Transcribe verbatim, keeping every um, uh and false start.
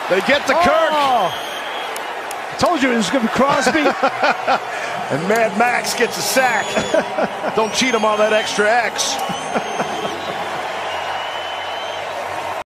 They get to Kirk. Oh. I told you it was going to be Crosby. And Mad Max gets a sack. Don't cheat him on that extra X.